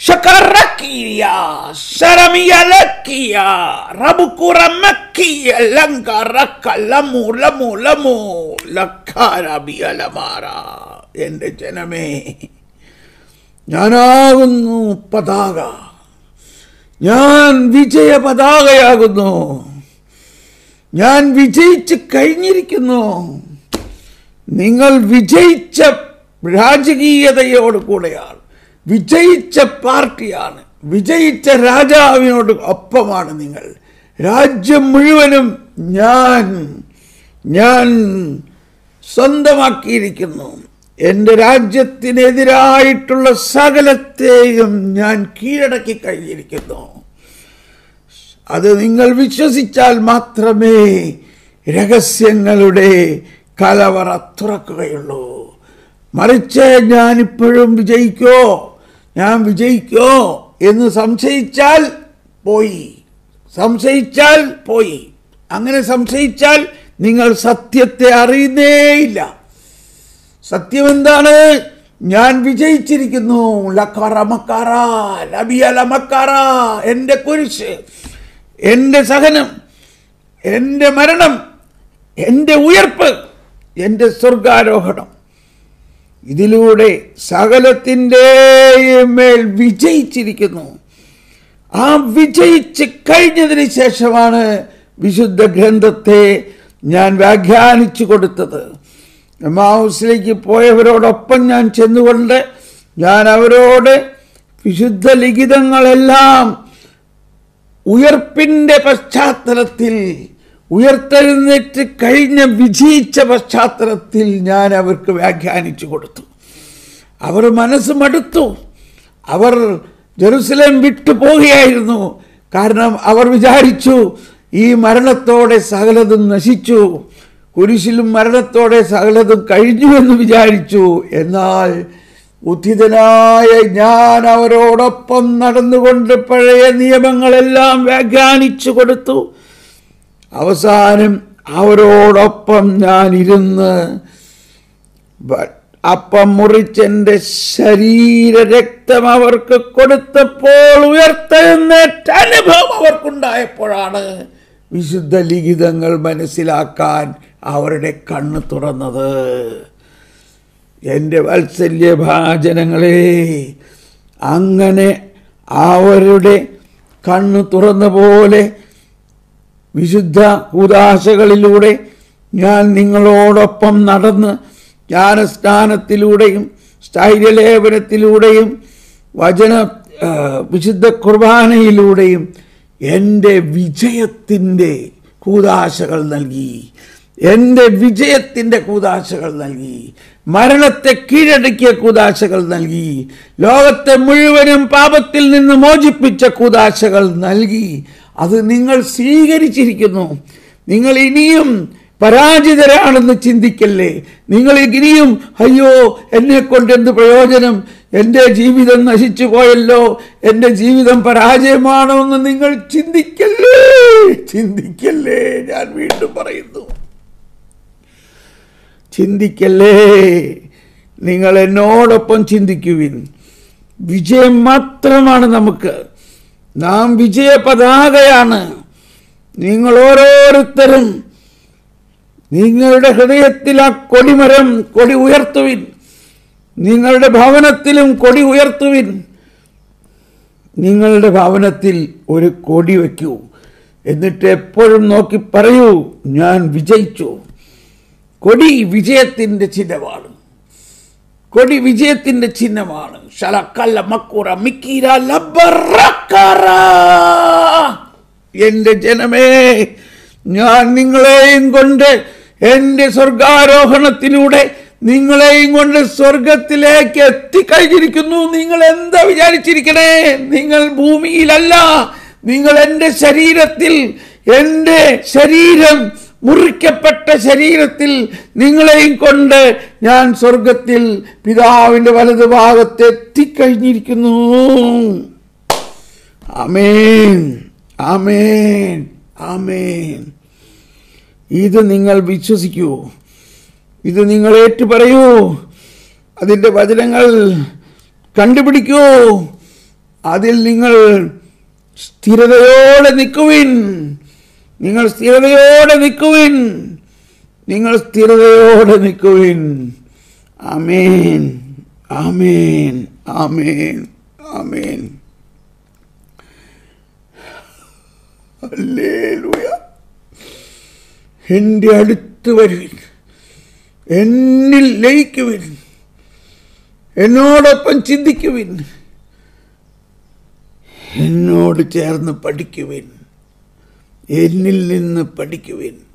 Shakarakia, Saramia Lakia, Rabukura Makia, Lanka Raka, Lamu, Lakarabia Lamara, എന്റെ ജനമേ, ഞാനാകുന്നു പതാക, ഞാൻ വിജയ പതാകയാകുന്നു, ഞാൻ വിജയിച്ച് കഴിഞ്ഞിരിക്കുന്നു. നിങ്ങൾ വിജയിച്ച രാജകീയതയോട് കൂടെയാണ്, വിജയിച്ച പാർട്ടിയാണ്, വിജയിച്ച രാജാവിനോട് ഒപ്പമാണ് നിങ്ങൾ. രാജ്യം മുഴുവനും ഞാൻ സ്വന്തമാക്കിയിരിക്കുന്നു. എൻ്റെ രാജ്യത്തിനെതിരായിട്ടുള്ള സകലത്തെയും ഞാൻ കീഴടക്കി കഴിഞ്ഞിരിക്കുന്നു. അത് നിങ്ങൾ വിശ്വസിച്ചാൽ മാത്രമേ രഹസ്യങ്ങളുടെ കലവറ തുറക്കുകയുള്ളൂ. മറിച്ച് ഞാനിപ്പോഴും ഞാൻ വിജയിക്കോ എന്ന് സംശയിച്ചാൽ പോയി. അങ്ങനെ സംശയിച്ചാൽ നിങ്ങൾ സത്യത്തെ അറിയുന്നേയില്ല. സത്യം എന്താണ്? ഞാൻ വിജയിച്ചിരിക്കുന്നു. എൻ്റെ കുരിശ്, എൻ്റെ സഹനം, എൻ്റെ മരണം, എൻ്റെ ഉയർപ്പ്, എൻ്റെ സ്വർഗാരോഹണം, ഇതിലൂടെ സകലത്തിൻ്റെയും മേൽ വിജയിച്ചിരിക്കുന്നു. ആ വിജയിച്ച് കഴിഞ്ഞതിന് ശേഷമാണ് വിശുദ്ധ ഗ്രന്ഥത്തെ ഞാൻ വ്യാഖ്യാനിച്ചു കൊടുത്തത്. എമ്മാവുസിലേക്ക് പോയവരോടൊപ്പം ഞാൻ ചെന്നുകൊണ്ട് ഞാൻ അവരോട് വിശുദ്ധ ലിഖിതങ്ങളെല്ലാം ഉയർപ്പിൻ്റെ പശ്ചാത്തലത്തിൽ, ഉയർത്തെഴുന്നേറ്റ് കഴിഞ്ഞ വിജയിച്ച പശ്ചാത്തലത്തിൽ ഞാൻ അവർക്ക് വ്യാഖ്യാനിച്ചു കൊടുത്തു. അവർ മനസ്സ് മടുത്തു. അവർ ജെറുസലേം വിട്ടു പോകുകയായിരുന്നു. കാരണം അവർ വിചാരിച്ചു ഈ മരണത്തോടെ സകലതും നശിച്ചു, കുരിശിലും മരണത്തോടെ സകലതും കഴിഞ്ഞുവെന്ന് വിചാരിച്ചു. എന്നാൽ ഉദ്ധിതനായ ഞാൻ അവരോടൊപ്പം നടന്നുകൊണ്ട് പഴയ നിയമങ്ങളെല്ലാം വ്യാഖ്യാനിച്ചു കൊടുത്തു. അവസാനം അവരോടൊപ്പം ഞാൻ ഇരുന്ന് അപ്പം മുറിച്ചെൻ്റെ ശരീരരക്തം അവർക്ക് കൊടുത്തപ്പോൾ ഉയർത്തെഴുന്നേറ്റ അനുഭവം അവർക്കുണ്ടായപ്പോഴാണ് വിശുദ്ധ ലിഖിതങ്ങൾ മനസ്സിലാക്കാൻ അവരുടെ കണ്ണ് തുറന്നത്. എൻ്റെ വാത്സല്യഭാജനങ്ങളെ, അങ്ങനെ അവരുടെ കണ്ണ് തുറന്ന പോലെ വിശുദ്ധ കൂദാശകളിലൂടെ ഞാൻ നിങ്ങളോടൊപ്പം നടന്ന് ജ്ഞാനസ്നാനത്തിലൂടെയും സ്ഥൈര്യലേപനത്തിലൂടെയും വിശുദ്ധ കുർബാനയിലൂടെയും എൻ്റെ വിജയത്തിൻ്റെ കൂദാശകൾ നൽകി. മരണത്തെ കീഴടക്കിയ കൂദാശകൾ നൽകി. ലോകത്തെ മുഴുവനും പാപത്തിൽ നിന്ന് മോചിപ്പിച്ച കൂദാശകൾ നൽകി. അത് നിങ്ങൾ സ്വീകരിച്ചിരിക്കുന്നു. നിങ്ങൾ ഇനിയും പരാജിതരാണെന്ന് ചിന്തിക്കല്ലേ. നിങ്ങൾ ഇനിയും അയ്യോ എന്നെ കൊണ്ട് എന്ത് പ്രയോജനം, എൻ്റെ ജീവിതം നശിച്ചു പോയല്ലോ, എൻ്റെ ജീവിതം പരാജയമാണോ എന്ന് നിങ്ങൾ ചിന്തിക്കല്ലേ. ഞാൻ വീണ്ടും പറയുന്നു, ചിന്തിക്കല്ലേ. നിങ്ങൾ എന്നോടൊപ്പം ചിന്തിക്കുവിൻ. വിജയം മാത്രമാണ് നമുക്ക്. നാം വിജയ പതാകയാണ്. നിങ്ങൾ ഓരോരുത്തരും നിങ്ങളുടെ ഹൃദയത്തിൽ ആ കൊടി ഉയർത്തുവിൻ. നിങ്ങളുടെ ഭവനത്തിലും കൊടി ഉയർത്തുവിൻ. നിങ്ങളുടെ ഭവനത്തിൽ ഒരു കൊടി വയ്ക്കൂ. എന്നിട്ട് എപ്പോഴും നോക്കി പറയൂ, ഞാൻ വിജയിച്ചു. കൊടി വിജയത്തിൻ്റെ ചിഹ്നമാണ്. കൊടി വിജയത്തിൻ്റെ ചിഹ്നമാണ്. എൻ്റെ ജനമേ, ഞാൻ നിങ്ങളെയും കൊണ്ട് എൻ്റെ സ്വർഗാരോഹണത്തിലൂടെ നിങ്ങളെയും കൊണ്ട് സ്വർഗത്തിലേക്ക് എത്തിക്കഴിഞ്ഞിരിക്കുന്നു. നിങ്ങൾ എന്താ വിചാരിച്ചിരിക്കണേ? നിങ്ങൾ ഭൂമിയിലല്ല, നിങ്ങൾ എൻ്റെ ശരീരത്തിൽ, എൻ്റെ ശരീരം, മുറിക്കപ്പെട്ട ശരീരത്തിൽ നിങ്ങളെയും കൊണ്ട് ഞാൻ സ്വർഗത്തിൽ പിതാവിൻ്റെ വലതുഭാഗത്ത് എത്തിക്കഴിഞ്ഞിരിക്കുന്നു. ആമേൻ, ആമേൻ, ആമേൻ. ഇത് നിങ്ങൾ വിശ്വസിക്കൂ, ഇത് നിങ്ങൾ ഏറ്റുപറയൂ, അതിൻ്റെ വചനങ്ങൾ കണ്ടുപിടിക്കൂ. അതിൽ നിങ്ങൾ സ്ഥിരതയോടെ നിൽക്കുവിൻ. നിങ്ങൾ സ്ഥിരതയോടെ നിൽക്കുവിൻ. നിങ്ങൾ സ്ഥിരതയോടെ നിൽക്കുവിൻ. ആമേൻ, ആമേൻ, ആമേൻ, ആമേൻ. ഹല്ലേലൂയ. എൻ്റെ അടുത്ത് വരുവിൻ, എന്നിൽ ലയിക്കുവിൻ, എന്നോടൊപ്പം ചിന്തിക്കുവിൻ, എന്നോട് ചേർന്ന് പഠിക്കുവിൻ, എന്നിൽ നിന്ന് പഠിക്കുവിൻ.